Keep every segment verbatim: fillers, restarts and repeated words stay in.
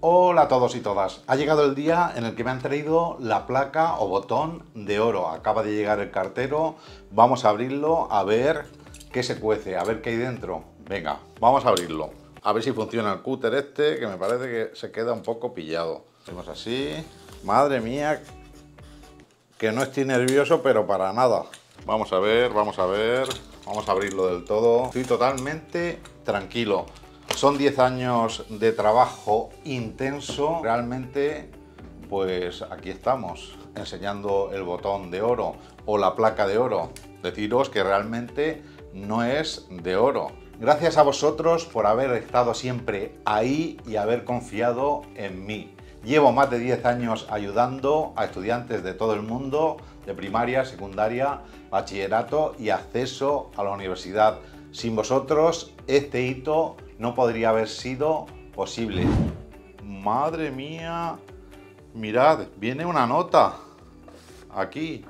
Hola a todos y todas. Ha llegado el día en el que me han traído la placa o botón de oro. Acaba de llegar el cartero. Vamos a abrirlo a ver qué se cuece, a ver qué hay dentro. Venga, vamos a abrirlo. A ver si funciona el cúter este, que me parece que se queda un poco pillado. Hacemos así. Madre mía, que no estoy nervioso, pero para nada. Vamos a ver, vamos a ver. Vamos a abrirlo del todo. Estoy totalmente tranquilo. Son diez años de trabajo intenso. Realmente, pues aquí estamos, enseñando el botón de oro o la placa de oro. Deciros que realmente no es de oro. Gracias a vosotros por haber estado siempre ahí y haber confiado en mí. Llevo más de diez años ayudando a estudiantes de todo el mundo, de primaria, secundaria, bachillerato y acceso a la universidad. Sin vosotros, este hito no podría haber sido posible. Madre mía, mirad, viene una nota aquí.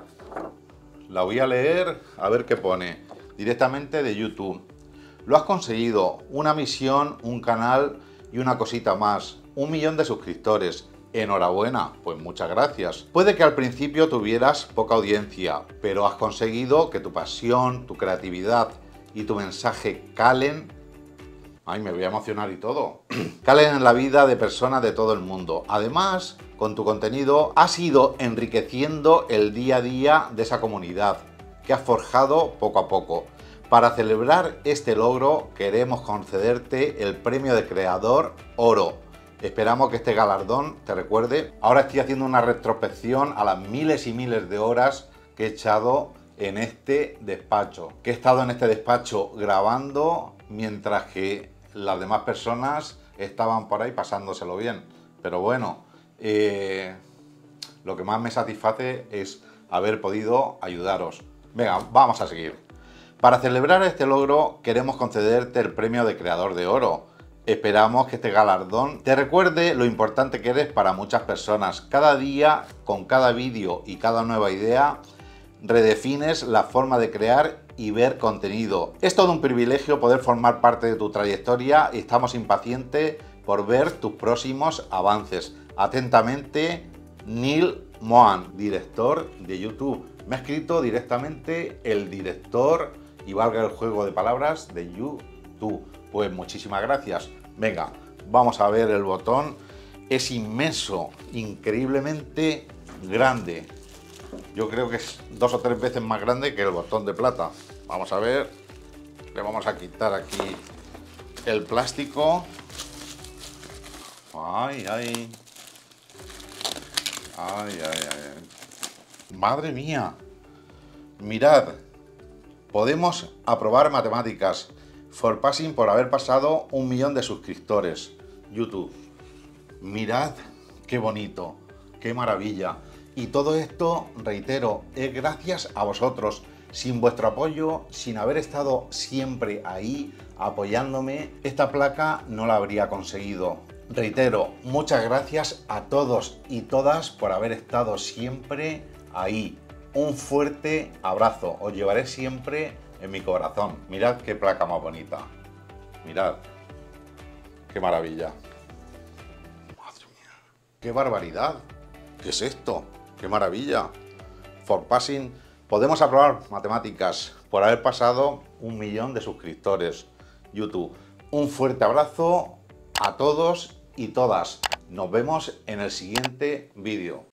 La voy a leer a ver qué pone. Directamente de YouTube. Lo has conseguido, una misión, un canal y una cosita más. Un millón de suscriptores. Enhorabuena, pues muchas gracias. Puede que al principio tuvieras poca audiencia, pero has conseguido que tu pasión, tu creatividad y tu mensaje calen. Ay, me voy a emocionar y todo. Calen en la vida de personas de todo el mundo. Además, con tu contenido has ido enriqueciendo el día a día de esa comunidad que has forjado poco a poco. Para celebrar este logro, queremos concederte el premio de creador oro. Esperamos que este galardón te recuerde. Ahora estoy haciendo una retrospección a las miles y miles de horas que he echado en este despacho. Que he estado en este despacho grabando mientras que las demás personas estaban por ahí pasándoselo bien. Pero bueno, eh, lo que más me satisface es haber podido ayudaros. Venga, vamos a seguir. Para celebrar este logro queremos concederte el premio de creador de oro. Esperamos que este galardón te recuerde lo importante que eres para muchas personas. Cada día, con cada vídeo y cada nueva idea, redefines la forma de crear y ver contenido. Es todo un privilegio poder formar parte de tu trayectoria y estamos impacientes por ver tus próximos avances. Atentamente, Neil Mohan, director de YouTube. Me ha escrito directamente el director, y valga el juego de palabras, de YouTube. Pues muchísimas gracias. Venga, vamos a ver el botón. Es inmenso, increíblemente grande. Yo creo que es dos o tres veces más grande que el botón de plata. Vamos a ver. Le vamos a quitar aquí el plástico. Ay, ay. Ay, ay, ay. Madre mía. Mirad. Podemos aprobar matemáticas. Forpassing por haber pasado un millón de suscriptores. YouTube. Mirad qué bonito, qué maravilla. Y todo esto, reitero, es gracias a vosotros. Sin vuestro apoyo, sin haber estado siempre ahí apoyándome, esta placa no la habría conseguido. Reitero, muchas gracias a todos y todas por haber estado siempre ahí. Un fuerte abrazo. Os llevaré siempre en mi corazón. Mirad qué placa más bonita. Mirad. Qué maravilla. Madre mía. Qué barbaridad. ¿Qué es esto? Qué maravilla. Forpassing. Podemos aprobar matemáticas por haber pasado un millón de suscriptores. YouTube. Un fuerte abrazo a todos y todas. Nos vemos en el siguiente vídeo.